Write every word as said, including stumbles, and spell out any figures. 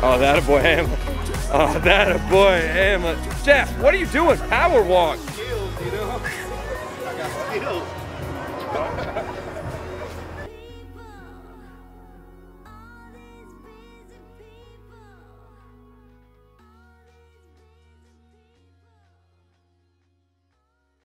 Oh, that a boy Hamlet. Oh, that a boy Hamlet. Jeff, what are you doing? Power walk. Skills, you know? I got skills.